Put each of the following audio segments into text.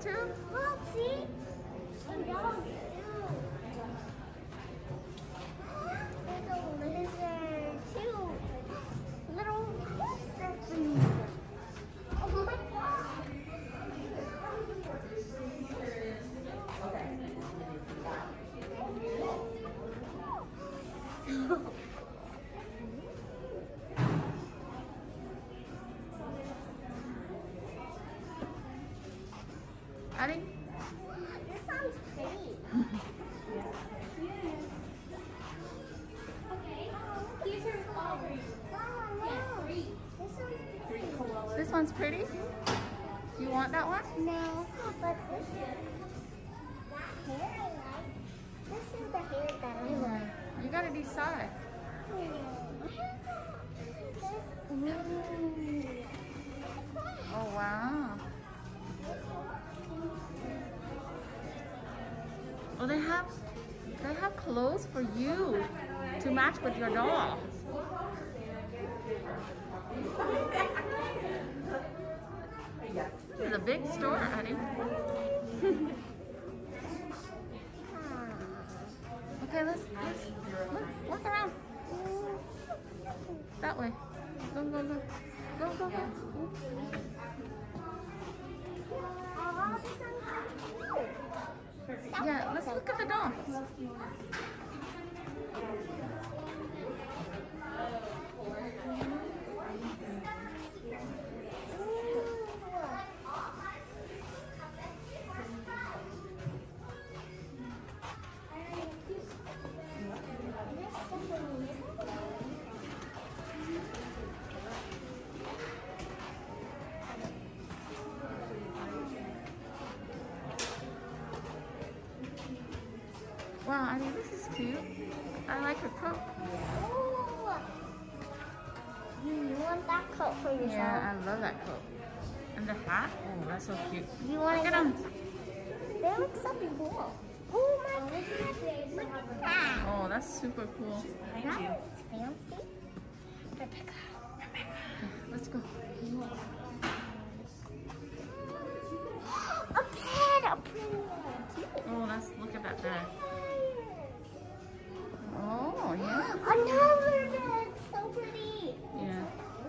too? Look, see? The dogs too. There's a lizard too. Little lizard. Oh my god. Addie? This sounds pretty. Here's her strawberry. This one's pretty? You want that one? No, but this is that hair I like. This is the hair that I like. You gotta decide. Oh wow. Oh, they have clothes for you to match with your doll. This is a big store, Addie. Okay, let's walk around. That way. Go, go, go. Go, go, go. Oh, this one's so cute. Yeah, let's look at the doll. Wow, Addie, this is cute. I like her coat. You want that coat for yourself? Yeah, I love that coat. And the hat? Oh, that's so cute. You want Look to at them. They look so cool. Oh my god. Look at that. Oh, that's super cool. That is fancy. Rebecca. Let's go. A pet, a pretty one. Oh, look at that bag. Oh, yeah. Another bed. So pretty. Yeah.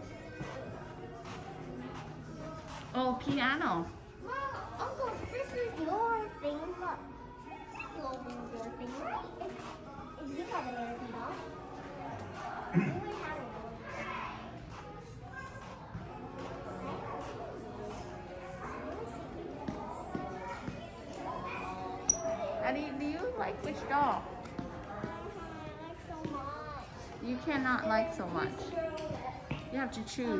Oh, piano. Mom, Uncle, this is your thing. Look. Your thing, right? If you had an American doll, you would have it. Addie, do you like which doll? So much. You cannot like so much. You have to choose.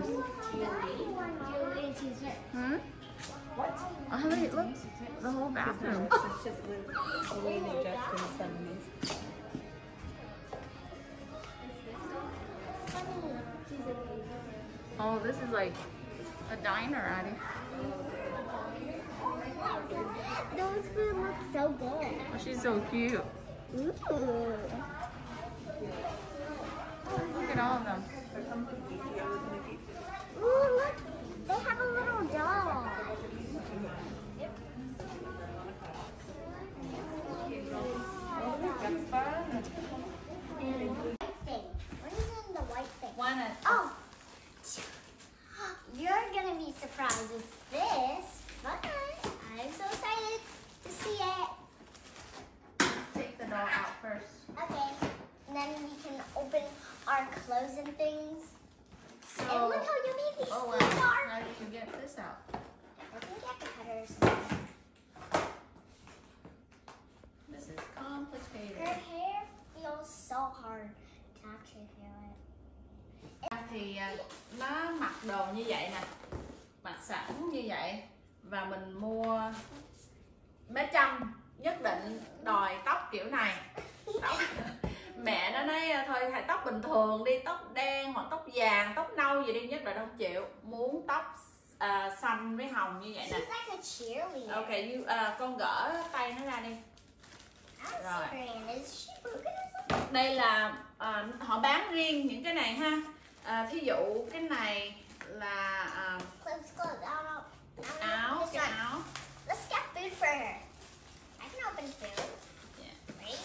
Hmm? What? Oh, wait, look. The whole bathroom. It's just the way they dressed in the 70s. Oh, this is like a diner, Addie. Those food look so good. Oh, she's so cute. Ooh. Look at all of them. Ooh, look. They have a little doll. That's fun. What is in the white thing? One. Oh. You're going to be surprised with this. But I'm so excited to see it. Take the doll out first. Okay. And then we can open our clothes and things. So, And look how yummy these oh things wow, are. how did you get this out? I can get the cutters. This is complicated. Her hair feels so hard to actually feel it. Thì nó mặc đồ như vậy nè, mặc sẵn như vậy và mình mua bé Trâm nhất định đòi tóc kiểu này. Tóc mẹ nó nói thôi thay tóc bình thường đi, tóc đen hoặc tóc vàng, tóc nâu gì đi, nhất định không chịu, muốn tóc xanh với hồng như vậy nè. She's like a cheerleader. Ok, con gỡ tay nó ra đi. Rồi. Is she broken or something? Đây là họ bán riêng những cái này ha. Thí dụ cái này là Close, close. Out, out. áo, cái áo. Let's get food for her. I can open food. Yeah. Right?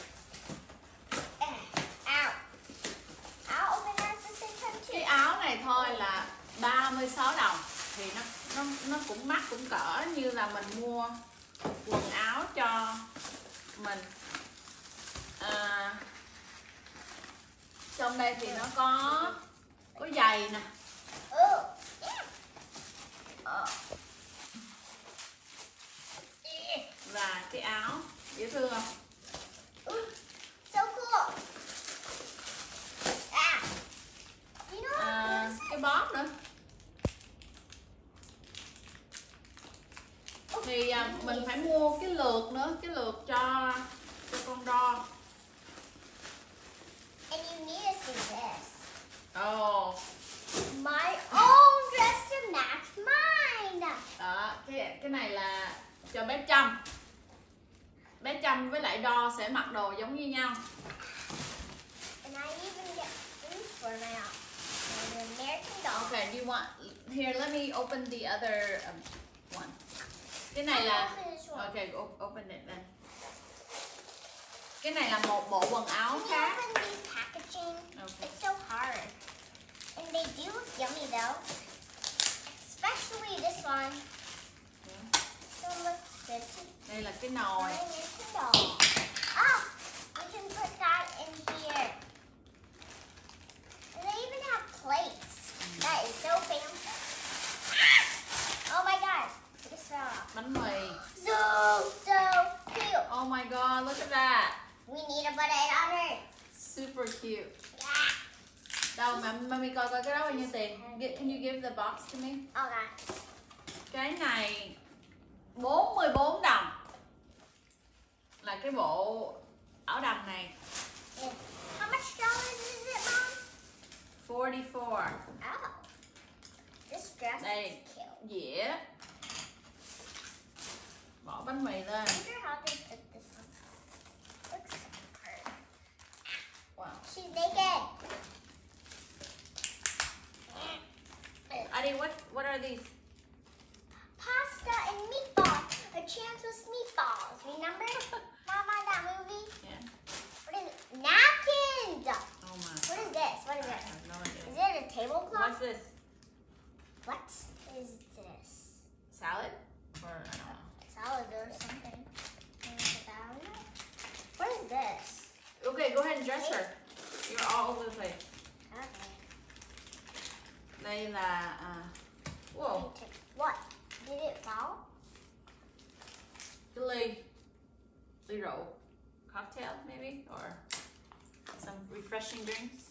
Ow. I'll open that at the same time too. Cái áo này thôi là 36 đồng. Thì nó cũng mắc, cũng cỡ như là mình mua quần áo cho mình. Trong đây thì nó có giày nè. Oh, yeah. Và cái áo dễ thương không? So cool. You know what? Cái bóp nữa. Thì mình phải mua cái lược nữa, cái lược cho con đo. And you need to see this. Ồ. My own dress to match mine. Đó, cái này là cho bé Trâm. Bé Trâm với lại Đo sẽ mặc đồ giống như nhau. And I even get food for now. An American doll. Okay, do you want here? Let me open the other one. Cái này là Open this one. okay, open it then. Cái này là một bộ quần áo Can you khác. open these packaging? Okay. It's so hard. And they do look yummy though. Especially this one. So it looks good to Đây là cái nồi. my American doll. Oh, we can put that in here. And they even have plates. That is so fancy. Oh my god. This fell off. Bánh mì. So cute. Oh my god, look at that. We need to put it on her. Super cute. Yeah. Đâu mà mami coi cái đó bao nhiêu tiền? Can you give the box to me? Okay. Cái này 44 đồng. Là cái bộ áo đầm này. And how much dollars is it, Mom? 44. Oh. This dress Đây, is cute. dĩa. Bỏ bánh mì lên. I wonder how they put this on. Looks so hard. Wow. She's naked. Adi, what are these? Pasta and meatballs. A chance with meatballs. Remember? Mama, that movie? Yeah. What is it? Napkins. Oh my. What is this? What is I this? have no Is idea. it a tablecloth? What's this? What is this? Salad? Or I don't know. Salad or something. What is this? Okay, go ahead and dress her. You're all over the place. Okay. Đây là whoa, What? Did it fall? cái ly rượu, cocktail maybe, or some refreshing drinks.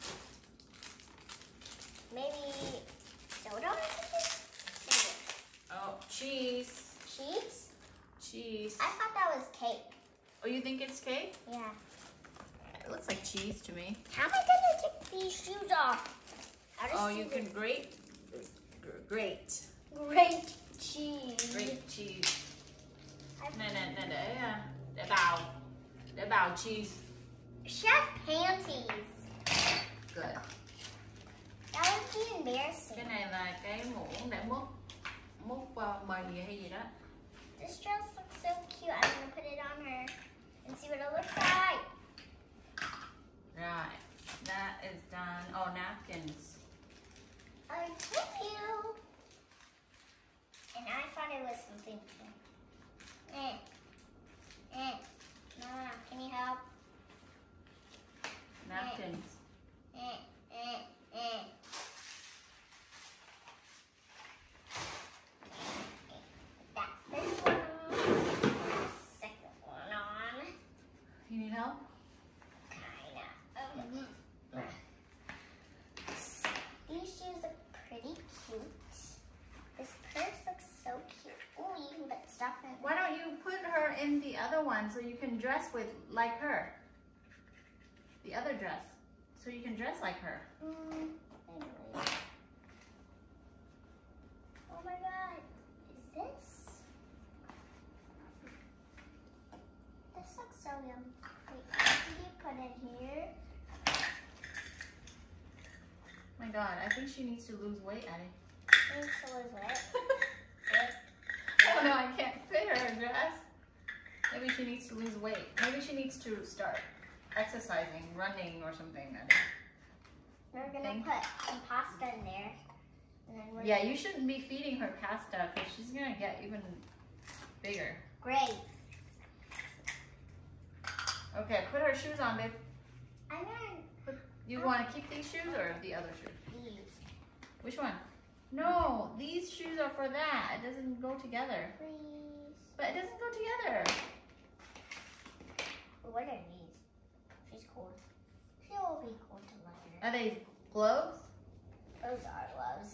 Maybe soda or something? Oh, cheese. Cheese? Cheese. I thought that was cake. Oh, you think it's cake? Yeah. It looks like cheese to me. How am I gonna take these shoes off? How does Oh, you cheese- can grate Great cheese. grate cheese. Này để bào cheese. Chef panties. Good. That would be embarrassing. Cái này là cái muỗng để múc mì hay gì đó. This dress looks so cute. I'm gonna put it on her and see what it looks like. Right, that is done. Oh, napkins. I told you. And I thought it was something. Mama, can you help? Napkins. That's this one. Second one on. You need help? Kinda. These shoes look pretty cute. This purse looks so cute. Oh, you can put stuff in. Why don't you put her in the other one so you can dress with like her? The other dress. So you can dress like her. Anyway. Oh my god. Is this? This looks so yummy. Wait, what did you put in here? Oh my god, I think she needs to lose weight, Addie. Thanks for what? Oh no, I can't fit her in a dress. Maybe she needs to lose weight. Maybe she needs to start exercising, running or something. We're gonna put some pasta in there. And then we're Yeah, you shouldn't be feeding her pasta because she's gonna get even bigger. great. Okay, put her shoes on, babe. I'm gonna You want to keep these shoes or the other shoes? these, Which one? No, these shoes are for that. It doesn't go together. please. But it doesn't go together. What are these? She's cool. She will be cool to later. Are they gloves? Those are gloves.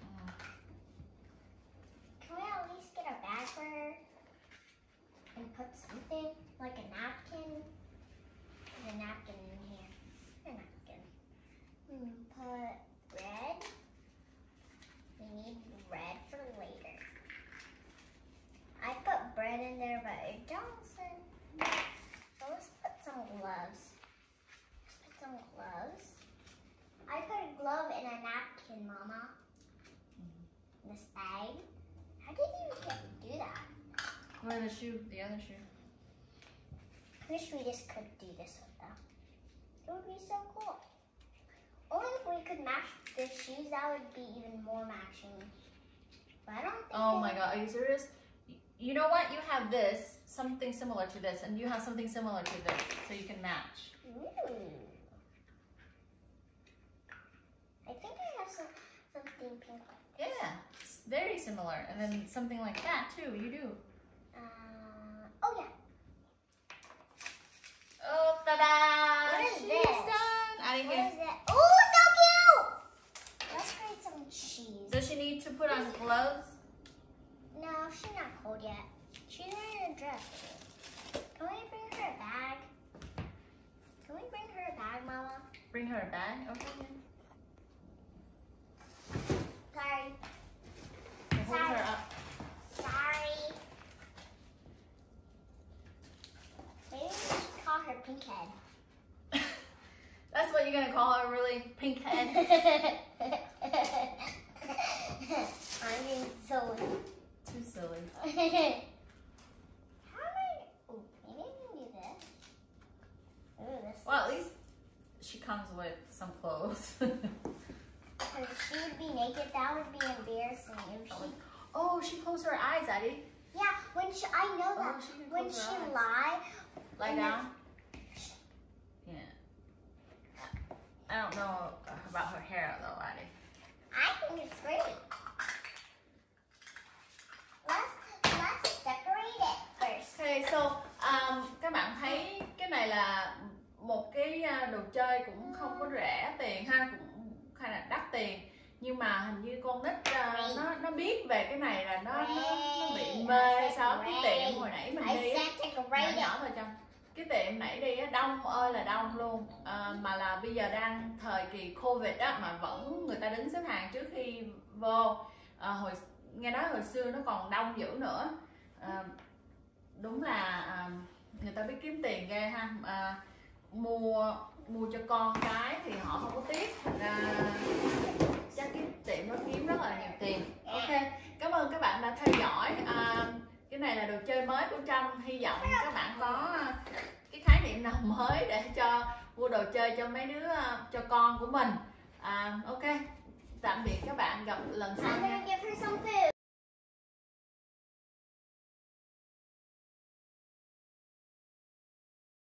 Can we at least get a bag for her? And put something, like a napkin? There's a napkin in here. A napkin. Put bread. We need bread for later. I put bread in there, but it doesn't. So let's put some gloves. Let's put some gloves. I put a glove in a napkin, Mama. This bag. How did you get to do that? Where the shoe? The other shoe. I wish we just could do this with them. It would be so cool. Only if we could match the shoes, that would be even more matching. But I don't think. Oh my God, are you serious? You know what? You have this, something similar to this, and you have something similar to this, so you can match. Ooh. I think I have something pink. Yeah, it's very similar. And then something like that too, you do. Oh yeah. Oh, ta-da! What is She's this? done! Adding What in. is that? Oh, so cute! Let's create some cheese. Does she need to put on gloves? No, she's not cold yet. She's wearing a dress. Can we bring her a bag? Can we bring her a bag, Mama? Bring her a bag? Okay. Sorry. Okay, hold her up. Sorry. Maybe we should call her Pinkhead. That's what you're gonna call her, really? Pink head? I'm being silly. Too silly. How am I? Oh, maybe I can do this. Ooh, this. Well, at least she comes with some clothes. If she would be naked, that would be embarrassing. If she, Oh, she closed her eyes, Addie. yeah, when she, I know that. Oh, she can When close she her eyes. lie Lie down. Yeah. I don't know about her hair though, Addie. I think it's great. Let's decorate it first. Okay, so các bạn thấy cái này là một cái đồ chơi cũng không có rẻ tiền ha, cũng khá là đắt tiền, nhưng mà hình như con nít nó biết về cái này là nó bị mê. Sao cái tiệm hồi nãy mình đi á, nhỏ nhỏ thôi chồng, cái tiệm nãy đi á, đông ơi là đông luôn. Mà là bây giờ đang thời kỳ Covid á, mà vẫn người ta đứng xếp hàng trước khi vô. Nghe nói hồi xưa nó còn đông dữ nữa. Đúng là người ta biết kiếm tiền ghê ha. Mua cho con cái thì họ không có tiếc, chắc cái tiệm nó kiếm rất là nhiều tiền. Ok, cảm ơn các bạn đã theo dõi. Cái này là đồ chơi mới của Trâm, hy vọng các bạn có cái khái niệm nào mới để cho mua đồ chơi cho mấy đứa, cho con của mình. Ok, tạm biệt các bạn, gặp lần sau I'm nha. gonna give her some food.